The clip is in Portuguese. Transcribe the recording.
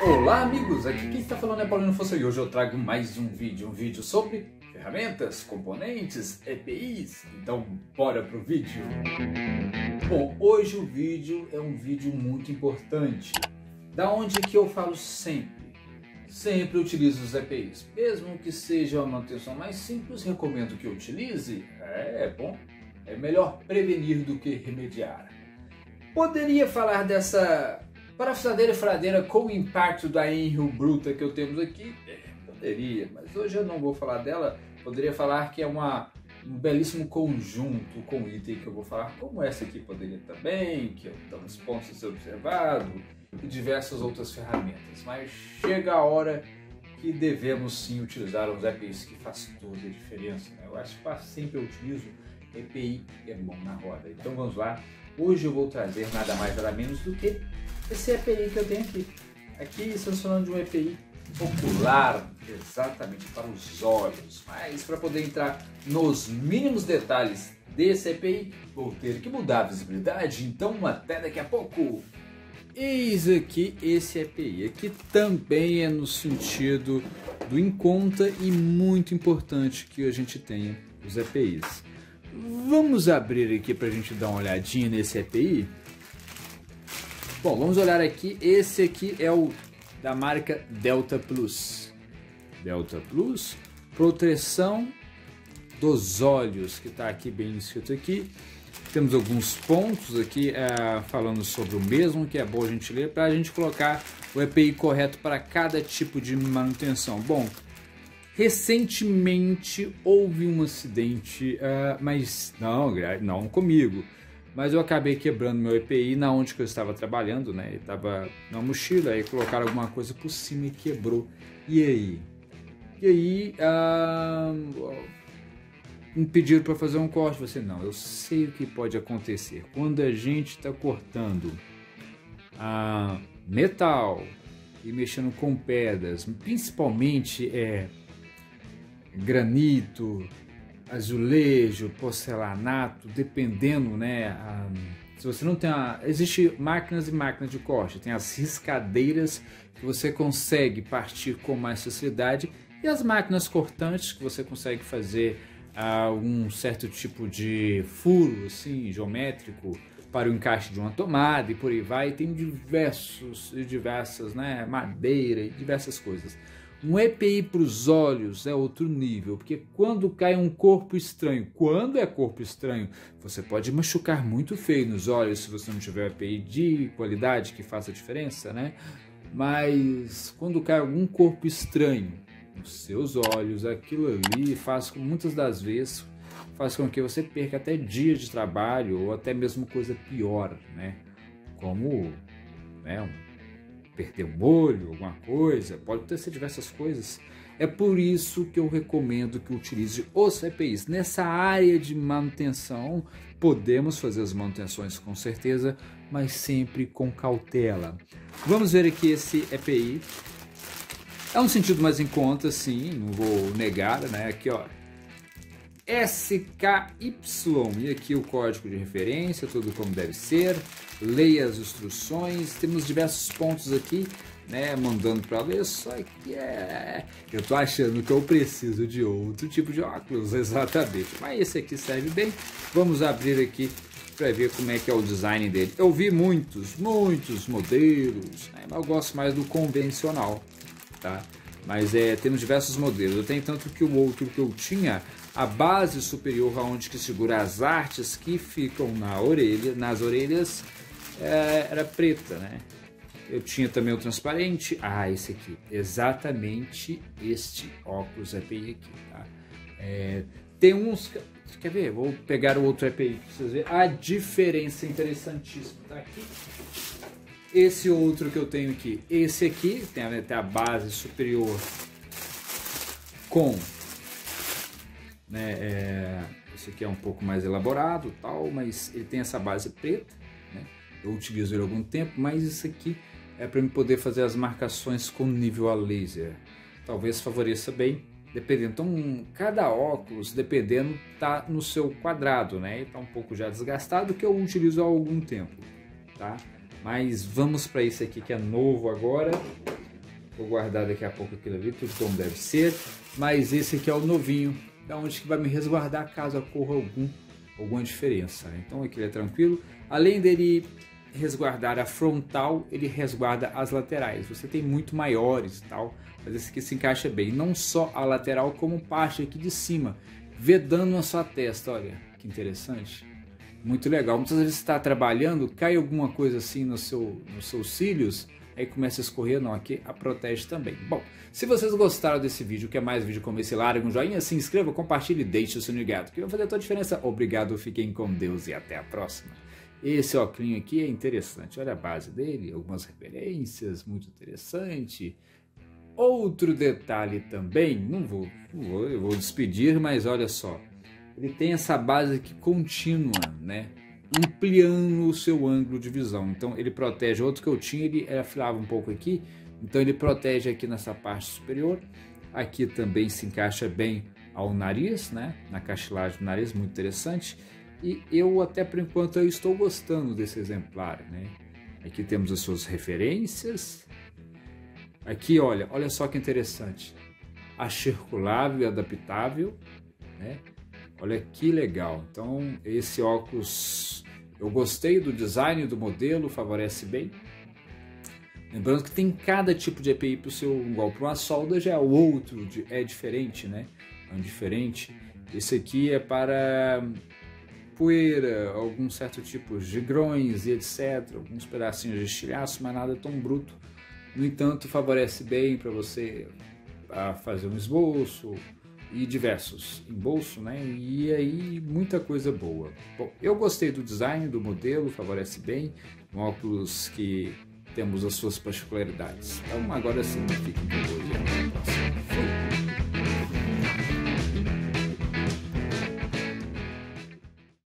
Olá amigos, aqui quem está falando é Paulino Fossa e hoje eu trago mais um vídeo sobre ferramentas, componentes, EPIs, então bora pro vídeo. Bom, hoje o vídeo é um vídeo muito importante, da onde que eu falo sempre utilizo os EPIs, mesmo que seja uma manutenção mais simples, recomendo que utilize, bom, é melhor prevenir do que remediar. Poderia falar dessa parafusadeira e furadeira com o impacto da Enel bruta que eu temos aqui? Poderia, mas hoje eu não vou falar dela. Poderia falar que é um belíssimo conjunto com item que eu vou falar, como essa aqui poderia também, que estão os pontos a ser observado, e diversas outras ferramentas. Mas chega a hora que devemos sim utilizar os EPIs, que faz toda a diferença, né? Eu acho que sempre eu utilizo EPI, é bom na roda. Então vamos lá. Hoje eu vou trazer nada mais nada menos do que esse EPI que eu tenho aqui. Aqui estamos falando de um EPI popular, exatamente para os olhos. Mas para poder entrar nos mínimos detalhes desse EPI, vou ter que mudar a visibilidade, então até daqui a pouco. Eis aqui esse EPI. Aqui também é no sentido do em conta e muito importante que a gente tenha os EPIs. Vamos abrir aqui para a gente dar uma olhadinha nesse EPI. Bom, vamos olhar aqui. Esse aqui é o da marca Delta Plus. Delta Plus, proteção dos olhos, que está aqui bem escrito aqui. Temos alguns pontos aqui falando sobre o mesmo, que é bom a gente ler para a gente colocar o EPI correto para cada tipo de manutenção. Bom, recentemente houve um acidente, mas não comigo, mas eu acabei quebrando meu EPI na onde que eu estava trabalhando, né? Estava na mochila, aí colocaram alguma coisa por cima e quebrou. E aí? Me pediram para fazer um corte. Você não, eu sei o que pode acontecer quando a gente está cortando metal e mexendo com pedras, principalmente granito, azulejo, porcelanato, dependendo, né? Se você não tem existe máquinas e máquinas de corte, tem as riscadeiras que você consegue partir com mais facilidade e as máquinas cortantes que você consegue fazer um certo tipo de furo assim geométrico para o encaixe de uma tomada e por aí vai. Tem diversas, né? Madeira e diversas coisas. Um EPI para os olhos é outro nível, porque quando cai um corpo estranho, quando é corpo estranho, você pode machucar muito feio nos olhos se você não tiver EPI de qualidade que faça diferença, né? Mas quando cai algum corpo estranho nos seus olhos, aquilo ali muitas das vezes faz com que você perca até dias de trabalho ou até mesmo coisa pior, né? Como, né, perder um olho, alguma coisa, pode ser diversas coisas. É por isso que eu recomendo que utilize os EPIs. Nessa área de manutenção, podemos fazer as manutenções com certeza, mas sempre com cautela. Vamos ver aqui esse EPI. É um sentido mais em conta, sim, não vou negar, né? Aqui, ó, SKY, e aqui o código de referência, tudo como deve ser. Leia as instruções, temos diversos pontos aqui, né, mandando para ler, só que eu tô achando que eu preciso de outro tipo de óculos, exatamente, mas esse aqui serve bem. Vamos abrir aqui para ver como é que é o design dele. Eu vi muitos modelos, né, mas eu gosto mais do convencional, tá? Mas temos diversos modelos. Eu tenho tanto que o outro que eu tinha, a base superior aonde que segura as artes que ficam nas orelhas, era preta, né? Eu tinha também o transparente. Esse aqui, exatamente este óculos EPI aqui, tá? Tem uns, quer ver? Vou pegar o outro EPI para vocês verem a diferença interessantíssima, tá aqui. Esse outro que eu tenho aqui, esse aqui tem até a base superior com, né, esse aqui é um pouco mais elaborado, tal, mas ele tem essa base preta, né? Eu utilizo ele há algum tempo, mas isso aqui é para eu poder fazer as marcações com nível a laser. Talvez favoreça bem, dependendo. Então, cada óculos, dependendo, tá no seu quadrado, né? Está um pouco já desgastado, que eu utilizo há algum tempo, tá? Mas vamos para esse aqui que é novo agora. Vou guardar daqui a pouco aquilo ali, tudo como deve ser. Mas esse aqui é o novinho, da onde que vai me resguardar caso ocorra alguma diferença, né? Então aqui ele é tranquilo. Além dele resguardar a frontal, ele resguarda as laterais. Você tem muito maiores e tal, mas esse aqui se encaixa bem. Não só a lateral, como parte aqui de cima, vedando a sua testa. Olha que interessante. Muito legal. Muitas vezes você está trabalhando, cai alguma coisa assim nos seus cílios, aí começa a escorrer, não, aqui a protege também. Bom, se vocês gostaram desse vídeo, quer mais vídeo como esse, larga um joinha, se inscreva, compartilhe e deixe o sininho ligado, que vai fazer toda a diferença. Obrigado, fiquem com Deus e até a próxima. Esse óculos aqui é interessante, olha a base dele, algumas referências, muito interessante. Outro detalhe também, eu vou despedir, mas olha só. Ele tem essa base aqui contínua, né? Ampliando o seu ângulo de visão. Então ele protege. Outro que eu tinha, ele afilava um pouco aqui. Então ele protege aqui nessa parte superior. Aqui também se encaixa bem ao nariz, né? Na cartilagem do nariz, muito interessante. E eu até por enquanto eu estou gostando desse exemplar, né? Aqui temos as suas referências. Aqui, olha só que interessante. Acirculável e adaptável, né? Olha que legal. Então esse óculos, eu gostei do design do modelo, favorece bem. Lembrando que tem cada tipo de EPI para o seu, igual para uma solda já o outro é diferente, né? É diferente. Esse aqui é para poeira, alguns certos tipos de grões e etc. Alguns pedacinhos de estilhaço, mas nada tão bruto. No entanto, favorece bem para você fazer um esboço e diversos em bolso, né? E aí muita coisa boa. Bom, eu gostei do design do modelo, favorece bem, um óculos que temos as suas particularidades. Então agora sim, fiquem com Deus.